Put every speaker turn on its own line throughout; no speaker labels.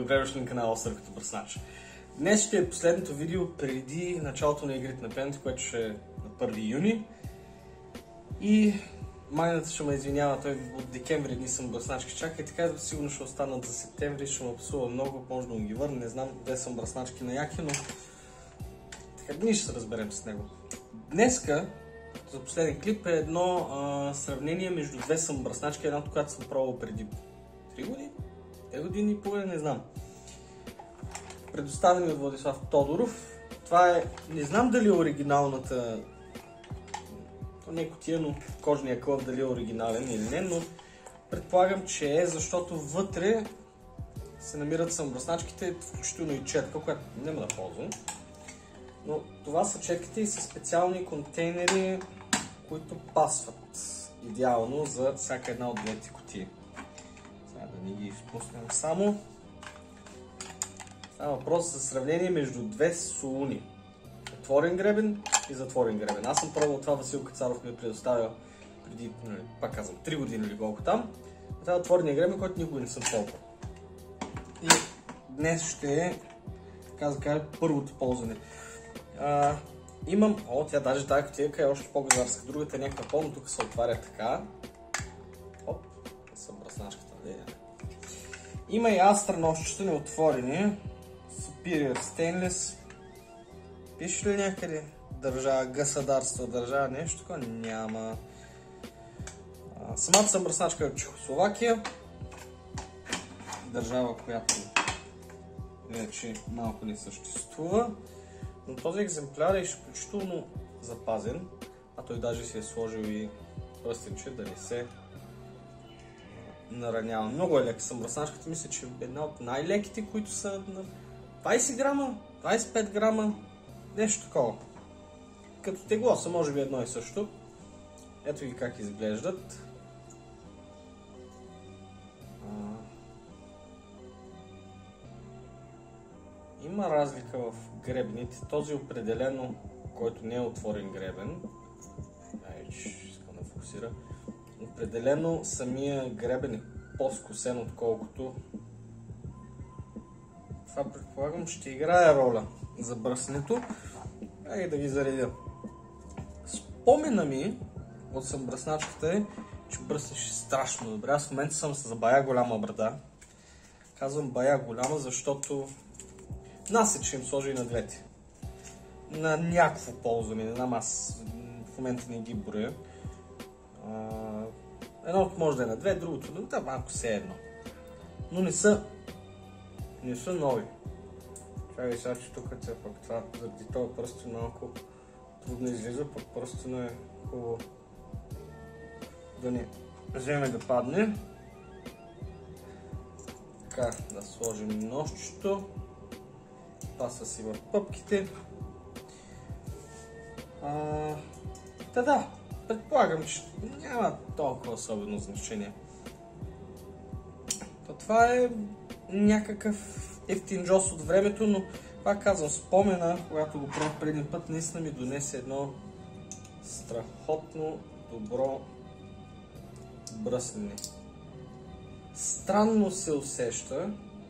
Добре дошли на канала Съркото Бръснач. Днес ще е последното видео преди началото на игрите на пената, което ще е на 1 юни. И майната ще ме извинява, той от декември дни съм бръсначки чака и така сигурно ще останат за септември, ще ме псува много, може да му ги върна, не знам къде съм бръсначки на яки, но така дни ще се разберем с него. Днеска, за последен клип е едно сравнение между две самобръсначки, едната, която съм пробвал преди 3 години, 2 години и половина, не знам. Предоставени от Владислав Тодоров. Това е, не знам дали е оригиналната, то не е кутия, но кожния клъп дали е оригинален или не, но предполагам, че е, защото вътре се намират самобръсначките, включително и четка, която няма да ползвам. Но това са четките и са специални контейнери, които пасват идеално за всяка една от двете кутии. Сега да ни ги изпуснем само. Това е въпрос за сравнение между две солуни. Отворен гребен и затворен гребен. Аз съм пробвал това, Васил Кацаров ми е предоставил преди, пак казвам, 3 години или колко там. Това е отворения гребен, който никога не съм ползвал. И днес ще е, така да кажа, първото ползване. Имам, тя даже тази кутийка е още по-газарска, другата е някаква пълна, тук се отваря така. Оп, съм бръсначката. Има и Астра ножчета неотворени. Superior Stainless. Пише ли някъде държава, государство, държава, нещо такова? Няма. Самата самобръсначка е от Чехословакия. Държава, която вече малко не съществува. Но този екземпляр е изключително запазен, а той даже си е сложил и пръстенче да не се наранява. Много е лека самобръсначката, мисля, че е една от най-леките, които са на 20 грама, 25 грама, нещо такова. Като тегло са може би едно и също. Ето ги как изглеждат. Има разлика в гребените. Този определено, който не е отворен гребен, искам да фокусира, определено самия гребен е по-скосен, отколкото това, предполагам, ще играе роля за бръснето. Ай да ги заредя. Спомена ми от самобръсначката е, че бръснеш страшно добре. Аз в момента съм с бая голяма брада. Казвам бая голяма, защото нас ще им сложи и на двете. На някакво ползване, не знам, аз в момента не ги броя. Едното може да е на две, другото да малко се едно. Но не са нови. Чакай сега, че тук е пък това, заради това пръстен малко трудно излиза, пък пръстен е хубаво да не вземе да падне. Така, да сложим ножчето. Паса си в пъпките. Да, предполагам, че няма толкова особено значение. Това е някакъв ефтин джос от времето, но пак казвам, спомена, когато го пробвах предния път, наистина ми донесе едно страхотно добро бръснене. Странно се усеща.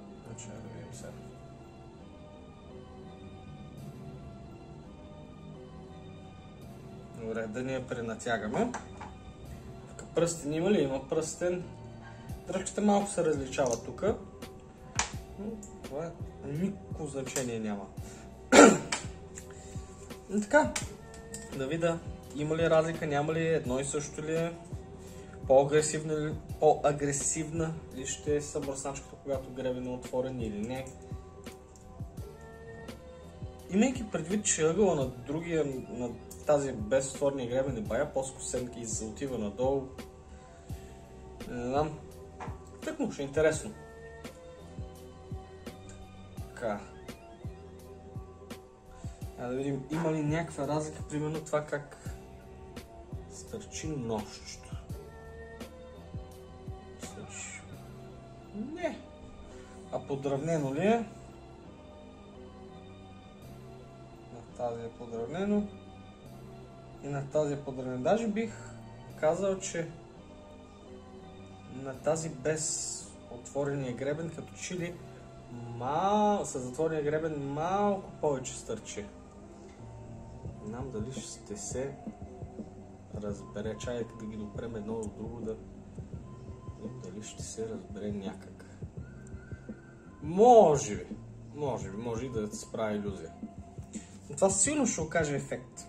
Добре, да не я пренатягаме. Пръстен има ли? Има пръстен. Дръжката малко се различава тук. Но това никакво значение няма. И така, да видя има ли разлика, няма ли, едно и също ли е. По-агресивна ли ще е самобръсначката, когато гребен е отворен или не. Имайки предвид, че ъгъла на другия, на тази без отворения гребен е бая по-скосен и се отива надолу. Не знам. Тъкмо, ще е интересно. Така. Да видим, има ли някаква разлика, примерно това как стърчи ножчето. Не. А подравнено ли е? На тази е подравнено. И на тази е подравнено. Даже бих казал, че на тази без отворения гребен, като че ли Със затворния гребен малко повече стърчи. Не знам дали ще се разбере. Чайка да ги допрем едно от друго, дали ще се разбере някак. Може би и да се прави илюзия. Но това силно ще окаже ефект.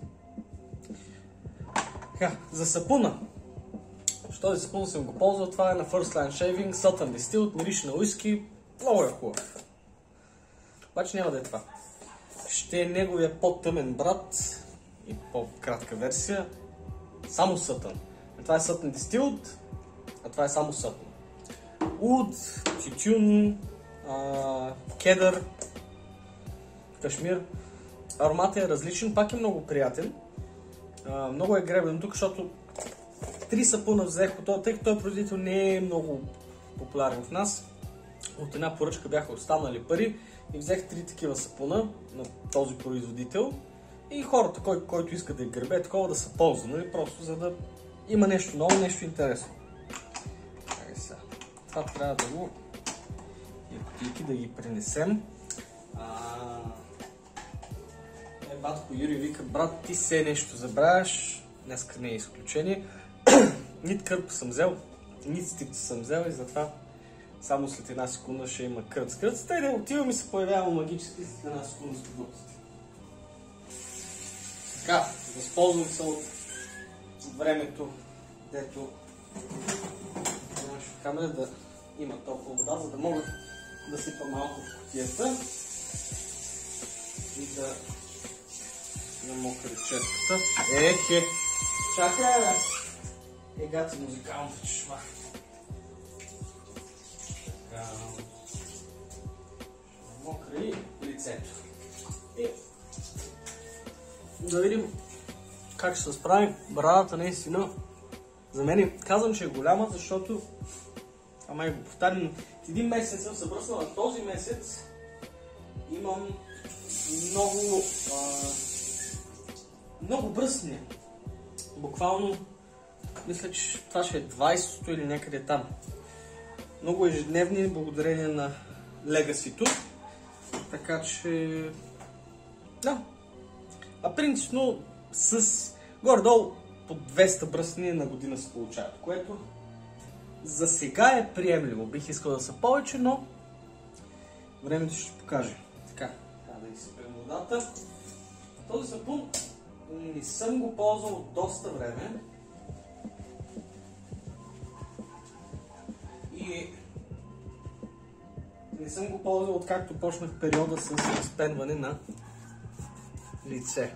Така, за сапуна. Този сапун съм го ползвал, това е на First Line Shaving, Southern Distilled, мирише на уиски, много е хубав. Обаче няма да е това. Ще е неговия по-тъмен брат и по-кратка версия, само Southern. Това е Southern Distilled, а това е само Southern. Уд, тютюн, кедър, кашмир. Ароматът е различен, пак е много приятен. Много е гребен тук, защото 3 сапуна взех по това, тъй като този производител не е много популярен в нас. От една поръчка бяха останали пари и взех 3 такива сапуна на този производител. И хората, който иска да гребе такова, да се ползва, нали? Просто за да има нещо ново, нещо интересно. Това трябва да го кутийки да ги пренесем. Батко Юрий вика, брат, ти се нещо забравяш, днеска не е изключение. Нит кърп съм взел, нит стипца съм взел и затова само след една секунда ще има кръц. Кръцата и да отивам и се появява магически след една секунда с продуктите. Така, възползвам се от времето, дето нямаше камера да има толкова вода, за да мога да сипа малко в кутията и да намокри четката. Чакай, бе! Гати музикалната чешма. Така. Намокри лицето. И да видим как ще се справи. Брадата наистина. За мен казвам, че е голяма, защото ама го повтарям. Един месец съм се бръснал, а този месец имам много бръсния. Буквално, мисля, че това ще е 20-то или някъде там. Много ежедневни, благодарение на Legacy-то. Така че, да. А принципно с горе-долу по 200 бръсния на година се получават, което за сега е приемливо. Бих искал да са повече, но времето ще покаже. Така, трябва да изсипем водата. Този сапун не съм го ползвал от доста време. И не съм го ползвал откакто почнах периода с разпенване на лице.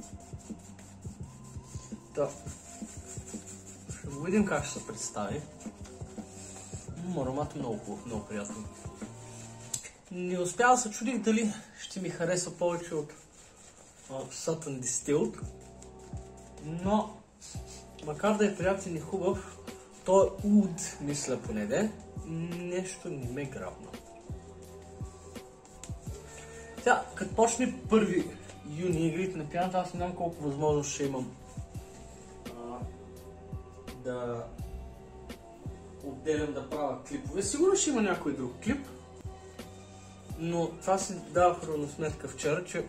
Да. Ще го видим как ще се представи. Аромат е много хубав, много приятен. Не успя да се чудих дали ще ми хареса повече от Southern Distilled, но макар да е приятен и хубав, той е уд, мисля поне де, нещо не ме грабна. Сега, като почне 1 юни игрите на пианата, аз не знам колко възможност ще имам да отделям да правя клипове. Сигурно ще има някой друг клип, но това си дава равносметка вчера, че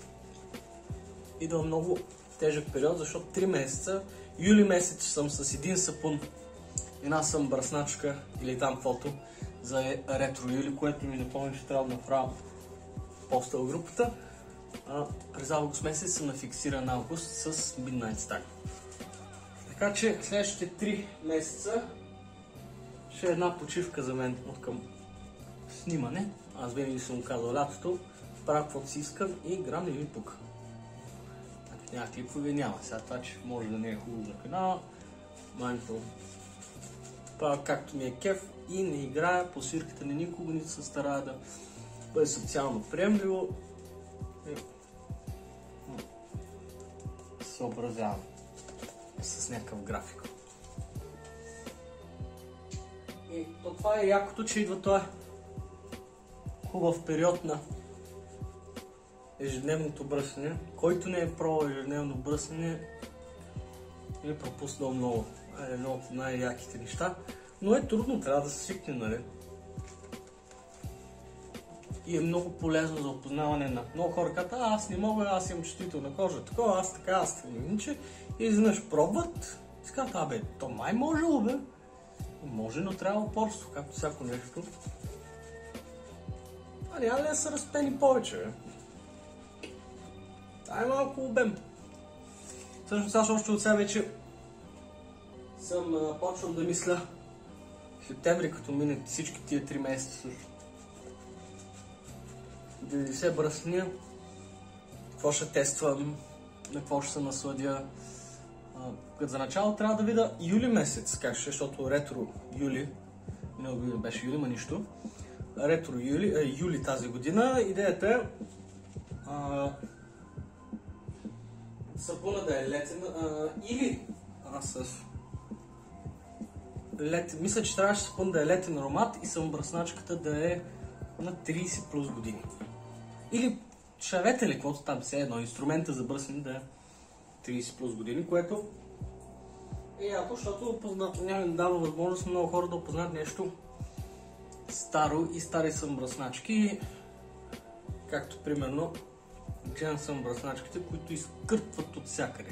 идва много тежък период, защото 3 месеца, юли месец съм с един сапун, една съм бръсначка или там фото за ретро юли, което ми напомня, че трябва да направя поста в групата. През август месец съм на фиксиран август с Midnight Star. Така че следващите 3 месеца ще е една почивка за мен от към снимане. Аз винаги съм казал лятото, правя каквото си искам и играм не ви пука. Няма клипове, няма. Сега това, че може да не е хубаво за канала, манито правя както ми е кеф и не играя по свирката на никога, нито се старая да бъде социално приемливо. Съобразявам с някакъв график. И това е якото, че идва този хубав период на ежедневното бръсене. Който не е пробвал ежедневно бръсене, е пропуснал много. Е едно от най-яките неща. Но е трудно, трябва да се свикне, нали? и е много полезно за опознаване на много хора. Казват, аз не мога, аз имам чувствителна кожа, такова, аз така, аз иначе. И изведнъж пробват и казват, то май можело, бе. Може, но трябва упорство, както всяко нещо. Няма ли да са разпени повече, бе? Това е малко обем. Всъщност аз още от сега вече съм почвам да мисля септември, като мине всички тия 3 месеца също. 90 бръсния, какво ще тествам, на какво ще се насладя. Като за начало трябва да видя юли месец, как ще, защото ретро юли, миналата година беше юли, ма нищо. Ретро юли тази година, идеята е сапуна да е летен или мисля, че трябваше сапун да е летен аромат и самобръсначката да е на 30 плюс години. Или шавете ли, каквото там все едно, инструмента за бръсне да е 30 плюс години, което е яко, защото няма да дава възможност на много хора да опознат нещо старо и стари самобръсначки, както примерно гледам самобръсначките, които изкърпват от всякъде.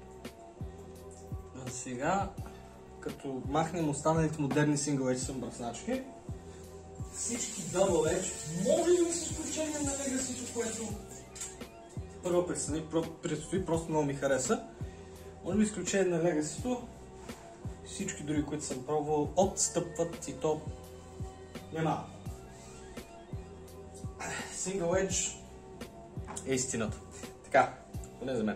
А сега, като махнем останалите модерни сингъл-едж самобръсначки, всички double-edge, може ли с изключение на Legacy, което първо предстои, просто много ми хареса. Може би изключение на Legacy, всички други, които съм пробвал, отстъпват и то няма. Single-edge е истината. Така, поне за мен.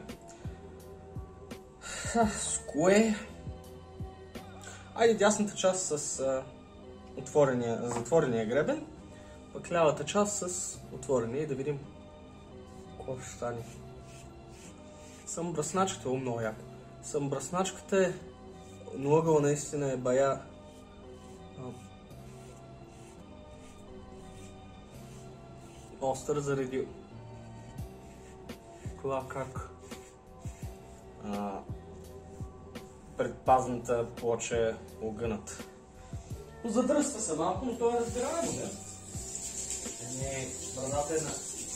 С кое? Айде дясната част с затворения гребен, пък лявата част с отворения и да видим какво ще стане. Самобръсначката е много яко. Самобръсначката е, но ъгъл наистина е бая остър заради това как предпазната плоча е огъната. Задръства се малко, но то е разбираемо, не? Брадата е на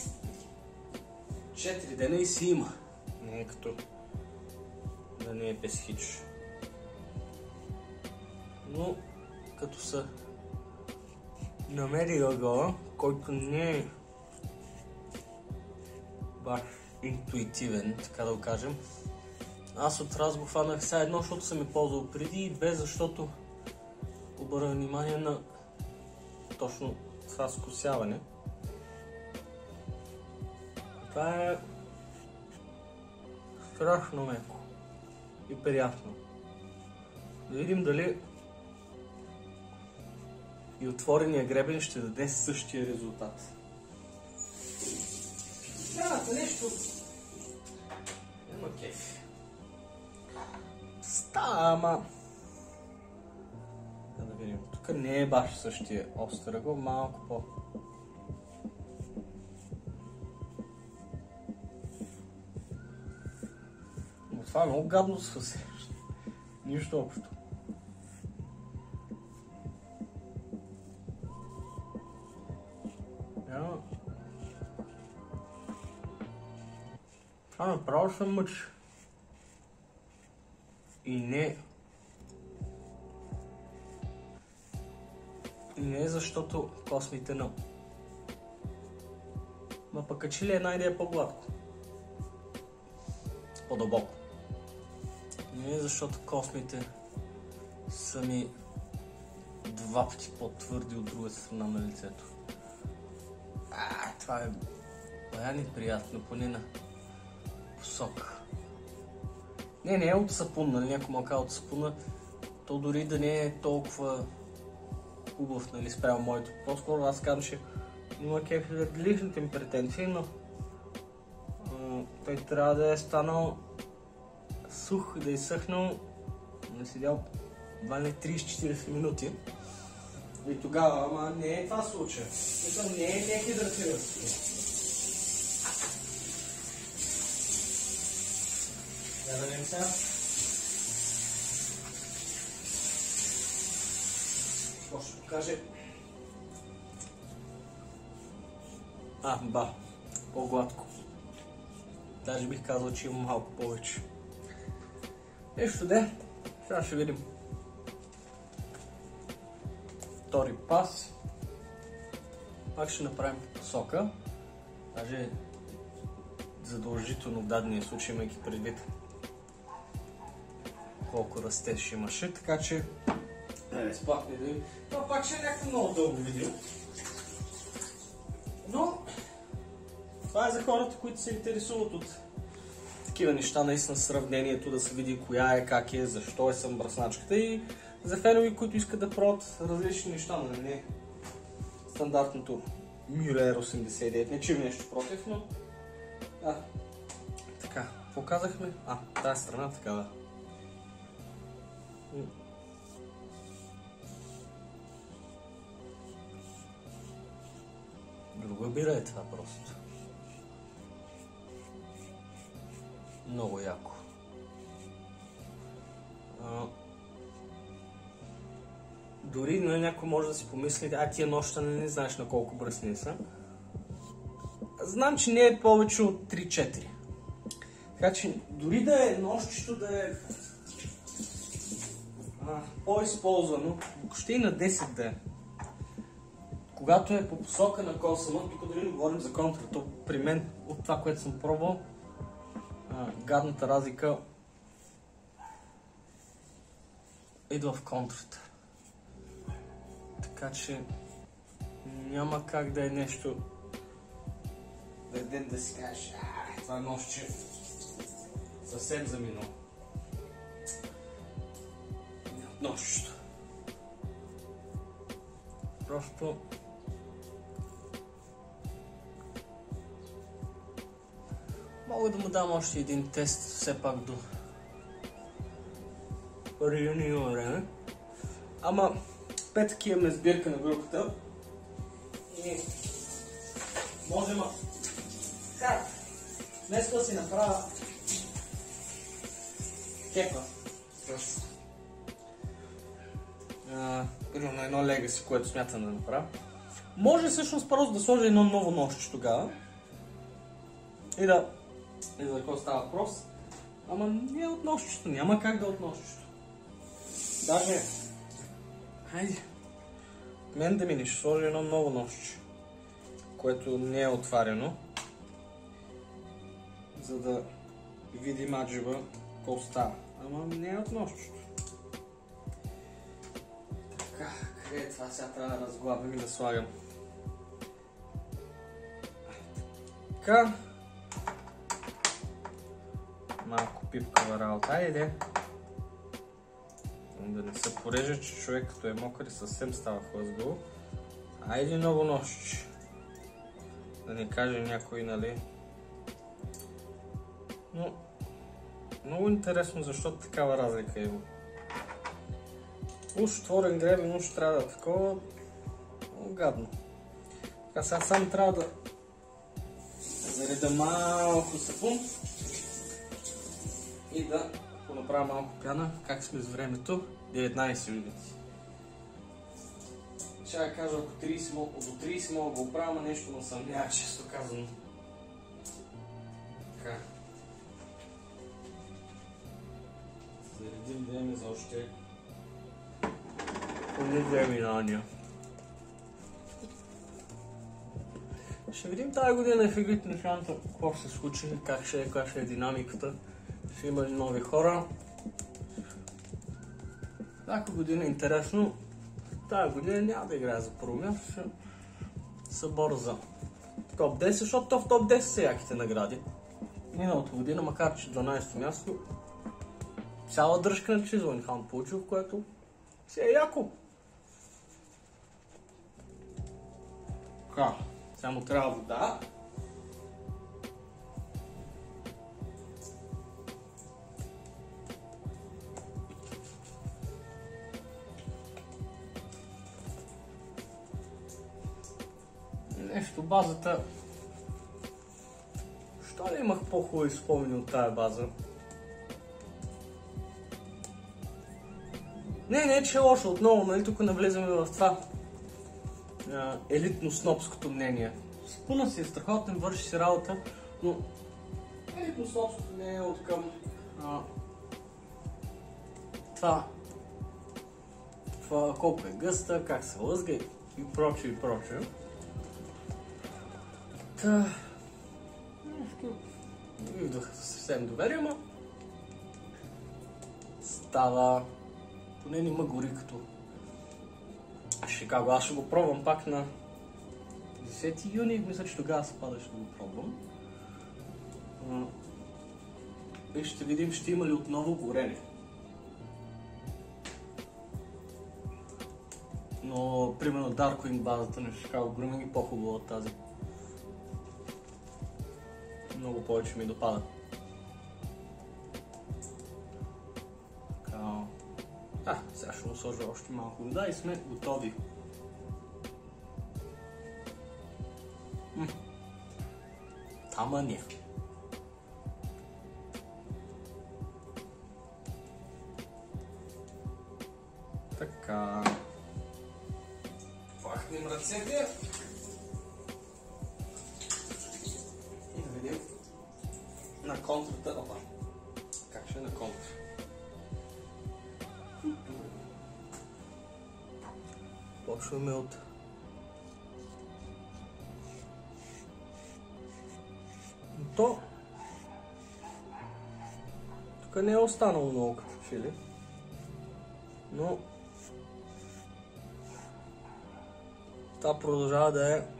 4 дена и си има. Не е като да не е без хич. Но като са намери ъгъла, който не е баш интуитивен, така да го кажем. Аз от раз го фанах сега едно, защото съм е ползвал преди, и две, защото обърна внимание на точно това скосяване. Това е страшно меко и приятно. Да видим дали и отворения гребен ще даде същия резултат. Трябва нещо. Няма кеф. Ама... Да видим. Тук не е баш същия остър ъгъл, малко по... Но това е много гадно се усеща. Нищо общо. Това направо се мъчи. И не защото космите но. Ма пък качи ли една идея по-гладко? По-дълбоко. Не защото космите са ми 2 пъти по-твърди от друга страна на лицето. Това е бая неприятно, поне на посока. Не е от сапун, нали, някой малка от сапуна, то дори да не е толкова хубав, нали, спрямо моето. По-скоро аз казвам, че има кеф заради личните ми претенции, но той трябва да е станал сух, да е изсъхнал, не седял 30-40 минути. И тогава, ама не е това случая. Не е дехидратиран. Да видим сега. Какво ще покаже? По-гладко. Даже бих казал, че има малко повече. Нещо де, сега ще видим. Втори пас. Пак ще направим посока. Даже задължително в дадения случай, имайки предвид колко растеж имаше, така че спахме да видим. Това пак ще е някакво много дълго видео. Но това е за хората, които се интересуват от такива неща, наистина сравнението, да се види коя е, как е, защо е бръсначката, и за фенове, които искат да пробват различни неща, но не стандартното Müller 89, не че има нещо против, но така, показахме, тази страна такава. Друга бира е това просто. Много яко. Дори някой може да си помисли, тия нощта не знаеш на колко бръсни са. Знам, че не е повече от 3-4. Така че дори да е нощчето да е по-използвано, ще и на 10 да е. Когато е по посока на косъма, тук дали не говорим за контра, то при мен от това, което съм пробвал, гадната разлика идва в контрата. Така че няма как да е нещо да си кажеш, това нощче съвсем заминало. Нощчето. Просто мога да му дам още един тест, все пак до реюнион време. Ама петък имаме сбирка на групата и можем днес да си направя кепа с примерно едно легаси, което смятам да направя. Може всъщност просто да сложа едно ново нощче тогава и да за какво става въпрос, ама не е от нощчето, няма как да е от нощчето. Даже, хайде, мен да мине, ще сложа едно ново нощче, което не е отварено, за да видим аджиба какво става, ама не е от нощчето. Така, къде е това? Сега трябва да разглабим и да слагам. Така. Малко пипкава работа. Айде. Да не се порежа, че човек като е мокър и съвсем става хлъзгаво. Айде ново нощче. Да не каже някой, нали. Но много интересно, защото такава разлика има. Уж отворен гребен, уж трябва да е такова. Много гадно. Така сега само трябва да зареда малко сапун и да понаправя малко пяна. Как сме с времето? 19 минути. Ще да кажа, ако до 30 мога да го оправя, но нещо не съмнява, често казано. Така. Заредим време за още поне 2 минания. Ще видим тази година в игрите на шанта какво ще се случи, как ще е динамиката. Ще има нови хора. Всяка година е интересно. Тази година няма да играя за първо място, ще се боря за топ 10, защото в топ 10 са яките награди. Миналата година, макар че 12-то място, цяла дръжка на Чизлен Хан получил, в което си е яко. Така, сега му трябва вода. Нещо, базата... Що ли имах по-хубави спомени от тая база? Не, че е лошо отново, нали тук навлизаме в това елитно снобското мнение. Спуна си е страхотен, върши си работа, но елитностопството не е от към това колко е гъста, как се лъзга и прочее и прочее. Та... Не ви вдъха съвсем доверие, ама става... Поне не ма гори като Шикаго. Аз ще го пробвам пак на 10 юни. Мисля, че тогава се пада, ще го пробвам. И ще видим, ще има ли отново горене. Но, примерно, Darkwing базата на Шикаго гори ми по-хубава от тази. Много повече ми допада. Сега ще му сложа още малко вода и сме готови. Тамания. Така. Пахнем ръцете. И да видим на контрата. Опа. Как ще е на контра? Почваме от то. Тук не е останало много като чили, но това продължава да е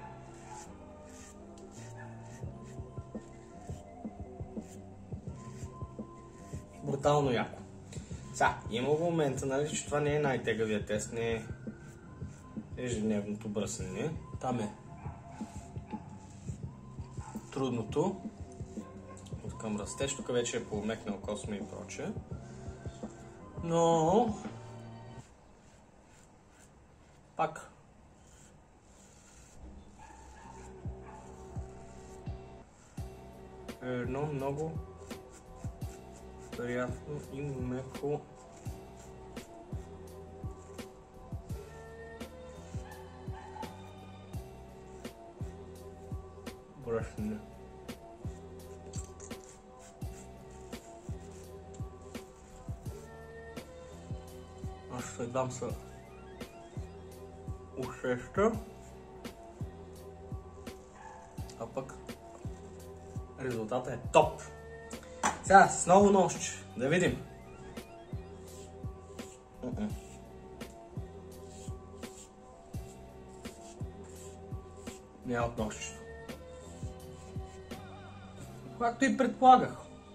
брутално яко. Сега, има момента, нали, че това не е най-тегавия тест, не е ежедневното бръснене. Там е трудното. От към растеж, тук вече е помекнал косма и прочее. Но пак едно много приятно и меко бръснене. Аз ще дам се усеща, а пък резултатът е топ. Сега с ново нощче, да видим. Не е от нощчето. Както и предполагах.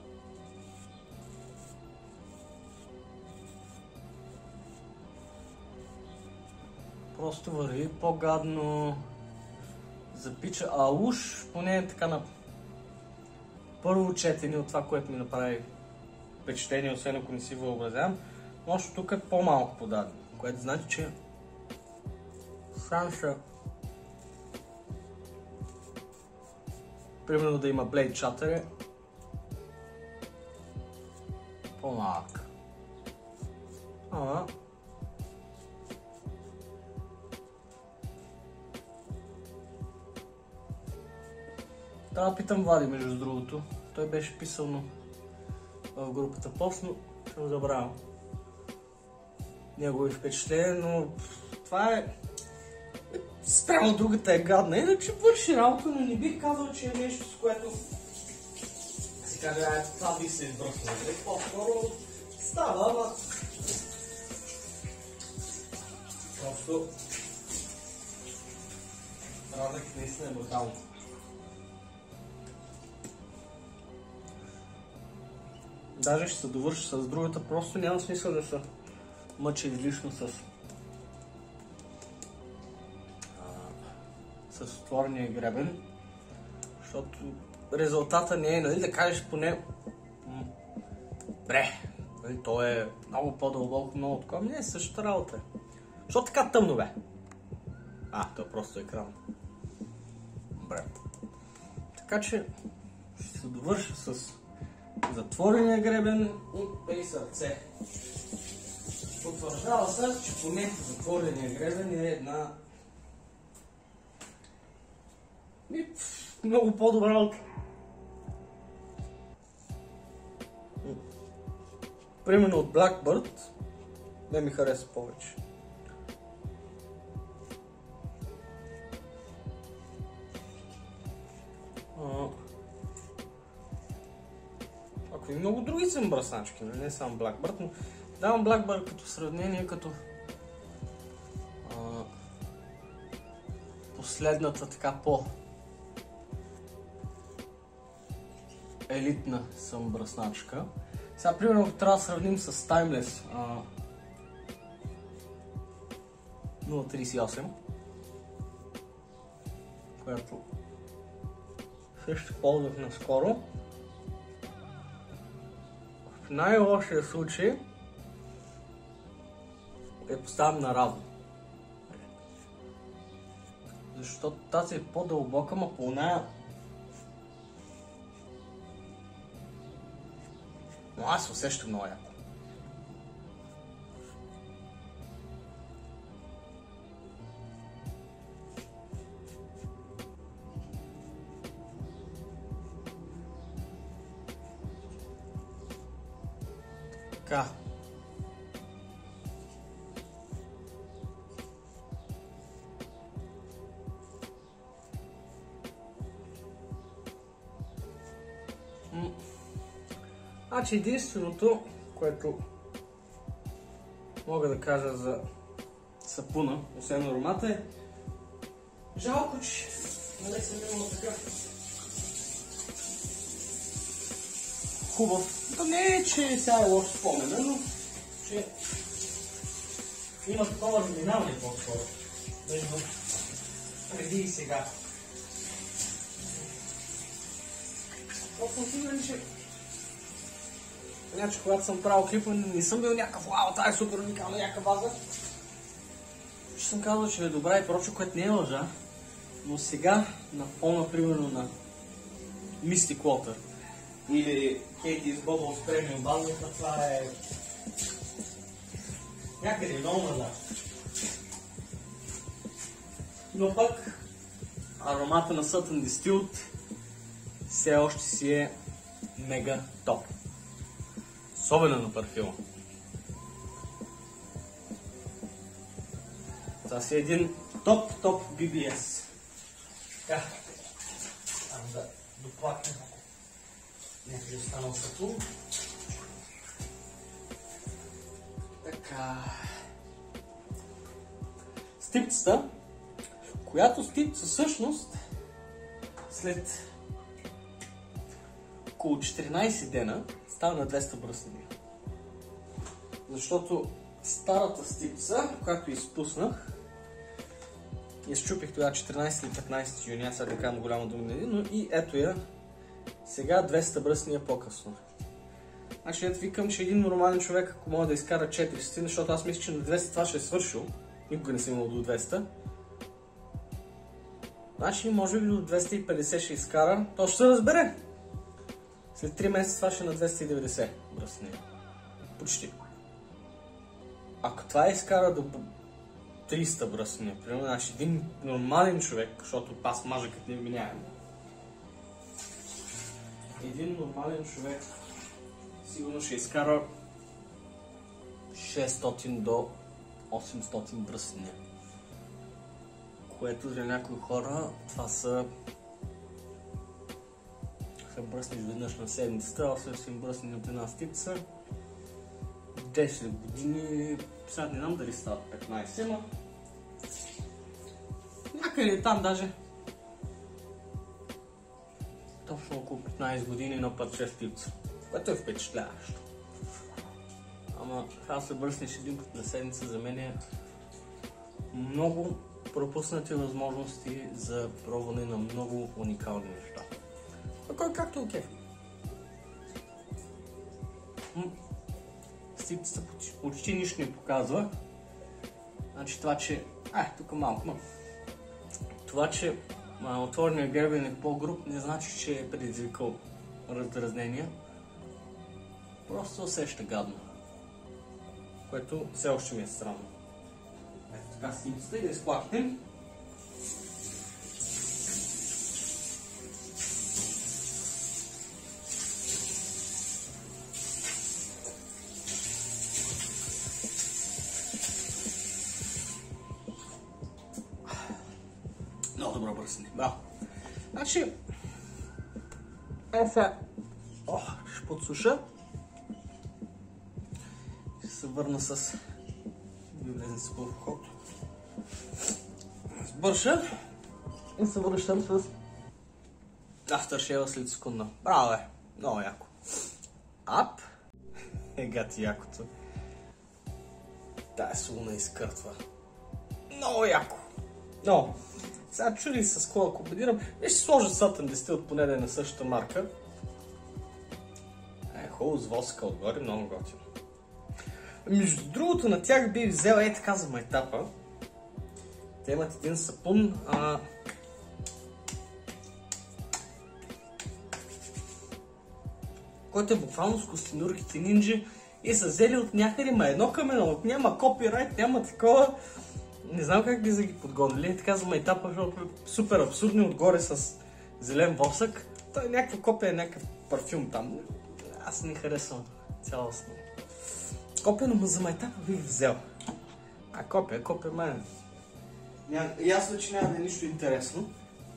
Просто върви по-гадно, запича, а уж поне е така на първо четене от това, което ми направи впечатление, освен ако не си въобразявам, но още тук е по-малко подадено, което значи, че шанса примерно да има Blade Shatter е по-малък. Ама трябва да питам Влади, между другото. Той беше писал в групата пост, но съм забравил негови впечатления, но това е спрямо другата е гадна. Иначе върши работа, но не бих казал, че е нещо, с което си кажа, това бих се избръснал. По-скоро става, ама просто разлик наистина е брутално. Даже ще се довърши с другата, просто няма смисъл да се мъча излишно с отворения гребен, защото резултата не е, нали, да кажеш поне бре, нали, то е много по-дълбоко, много такова, не е същата работа. Защо така тъмно бе? То е просто екран. Бре. Така че ще се довърша с затворения гребен и пей сърце. Потвърждава се, че поне затворения гребен е една Много по-добра от... Примерно от Blackbird, не ми хареса повече. Ако и много други са бръсначки, не само Blackbird, но давам Blackbird като сравнение, като последната така елитна бръсначка. Сега, примерно, трябва да сравним с Timeless 038, която също ползвах наскоро. В най-лошия случай я поставям наравно. Защото тази е по-дълбока, ма по нея... Но аз усещам много яко. Така. Значи единственото, което мога да кажа за сапуна, освен аромата, е жалко, че не съм имал такъв хубав. Но не е, че сега е лошо спомена, но че има такова разминаване по-скоро между преди и сега. Просто сигурен, че понякога, когато съм правил клипа, не съм бил някакъв вау, тази е супер уникална някаква база. Ще съм казал, че е добра и прочо, което не е лъжа. Но сега, на фона, примерно на Mystic Water или Katie's Bubbles Premium базата, това е някъде много назад. Но пък аромата на Subtle Distilled все още си е мега топ. Особено на парфюма. Това си е един топ BBS. Така. Там да доплакнем. Някъде останал сапун. Така. Стипцата, която стипца всъщност след около 14 дена става на 200 бръснения. Защото старата стипца, която изпуснах, я счупих тогава 14 или 15 юни, аз сега да кажа голяма дума, но и ето я сега 200 бръснения по-късно. Значи ето викам, че един нормален човек, ако може да изкара 400, защото аз мисля, че на 200 това ще е свършил, никога не съм имал до 200. Значи може би до 250 ще изкара, то ще се разбере. След 3 месеца това ще е на 290 бръснения. Почти. Ако това изкара до 300 бръснения, примерно, значи един нормален човек, защото аз мажъкът не е вменяем. Един нормален човек сигурно ще изкара 600 до 800 бръснения. Което за някои хора това са бръснеш веднъж на седмицата, 800 бръснени от една стипца. 10 години, сега не знам дали стават 15, но някъде там даже. Точно около 15 години на път 6 стипца, което е впечатляващо. Ама трябва да се бръснеш един път на седмица, за мен е много пропуснати възможности за пробване на много уникални неща. Кой както окей. Стипцата почти нищо не показва. Значи това, че... тук малко, това, че отворения гребен е по-груб, не значи, че е предизвикал раздразнения. Просто усеща гадно. Което все още ми е странно. Ето така стипцата и да изплакнем. бръсни. Браво. Значи, сега ще подсуша. Ще се върна с влезен си в колко. Сбърша и се връщам с Aftershave след секунда. Браво бе, много яко. Ап. Гати якото. Тая солуна изкъртва. Много яко. Но, сега чуди с какво да комбинирам. Ще сложа 70 от поне да е на същата марка. Хубаво с воска отгоре, много готино. Между другото, на тях бих взел така за майтапа. Те имат един сапун, който е буквално с костенурките нинджи и са взели от някъде, едно към едно, няма копирайт, няма такова. Не знам как би за ги подгонили, така за майтапа, защото е супер абсурдни, отгоре с зелен восък. Той е някаква копия, някакъв парфюм там. Аз не харесвам цялостно. Копия, но за майтапа бих взел. Копия мен. Ясно, че няма да е нищо интересно.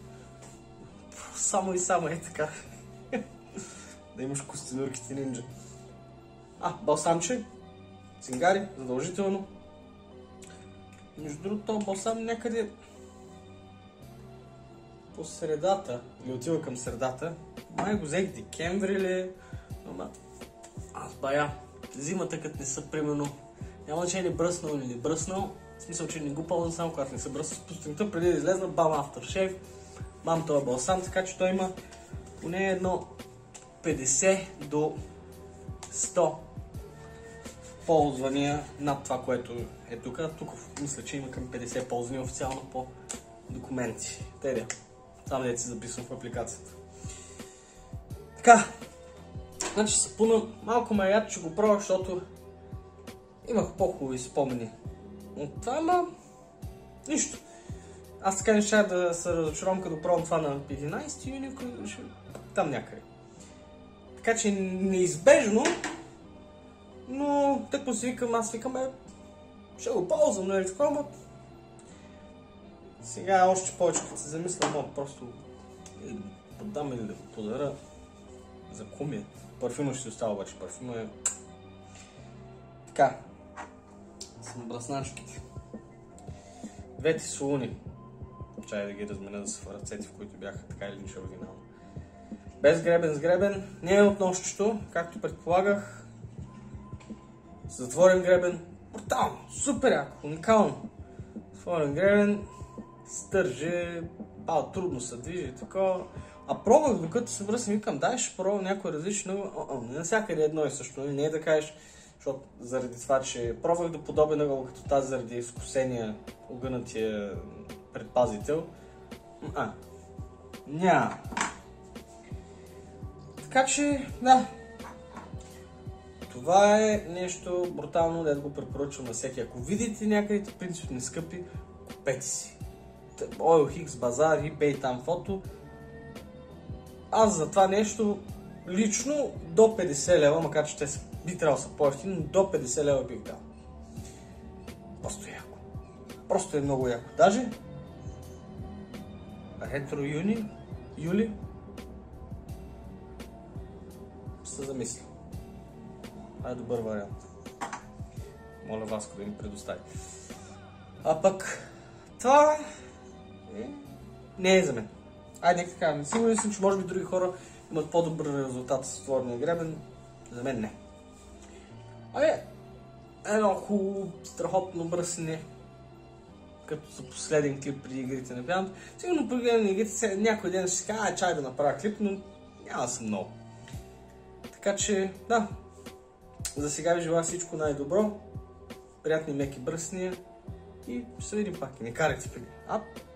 Само и само е така. Да имаш костенурките нинджа. Балсамче. Цингари, задължително. Между другото, балсам някъде по средата, или отива към средата. Май го взех декември ли, аз бая, зимата като не са примерно, няма че не бръснал или не бръснал, в смисъл, че не го пълна само когато не се бръсна с пустинта, преди да излезна, бам Aftershave, бам това балсам, така че той има поне едно 50 до 100 ползвания над това, което е тук. Тук мисля, че има към 50 ползвания официално по документи. Теля, само да си записвам в апликацията. Така, значи сапуна малко ме яд, че го пробвах, защото имах по-хубави спомени от това, ама нищо. Аз така не ще да се разочаровам, като пробвам това на 11 юни, там някъде. Така че неизбежно, но тъкмо си викам, аз викам, ще го ползвам, нали такова, сега още повече, като се замисля, мога просто поддам или да го подаря за куми. Парфюма ще си остава обаче, парфюма е... Така, съм бръсначките. Двете солуни. Чай да ги разменя да са в ръцете, в които бяха така или иначе оригинално. Без гребен с гребен, не е от нощчето, както предполагах. С затворен гребен, брутално, супер яко, уникално. Затворен гребен, стържи, трудно се движи, такова. Пробвах, докато се връсна, викам, дай ще пробвам някое различно, навсякъде едно и също, не е да кажеш, защото заради това, че пробвах да подобен ъгъл като тази заради изкусения, огънатия предпазител. Няма. Така че, да. Това е нещо брутално, да го препоръчвам на всеки. Ако видите някъде принцип не скъпи, купете си. OLX, базар, eBay, там фото. Аз за това нещо лично до 50 лева, макар че те би трябвало да са по-евтини, но до 50 лева бих дал. Просто е яко. Просто е много яко. Даже ретро юли се замисля. Това е добър вариант. Моля Васко да ми предостави. Пък това не е за мен. Нека така, сигурен съм, че може би други хора имат по-добър резултат с отворения гребен. За мен не. Едно хубаво, страхотно бръсне, като за последен клип преди игрите на пианото. Сигурно преди на игрите някой ден ще си кажа, чай да направя клип, но няма да съм много. Така че, да, за сега ви желая всичко най-добро, приятни меки бръсния и ще се видим пак и не карайте преди.